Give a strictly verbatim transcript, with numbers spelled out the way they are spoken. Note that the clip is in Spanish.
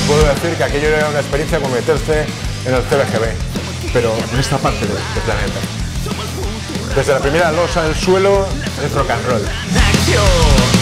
puedo decir que aquello era una experiencia como meterse en el C B G B, pero en esta parte del de planeta. Desde la primera losa del suelo es rock and roll.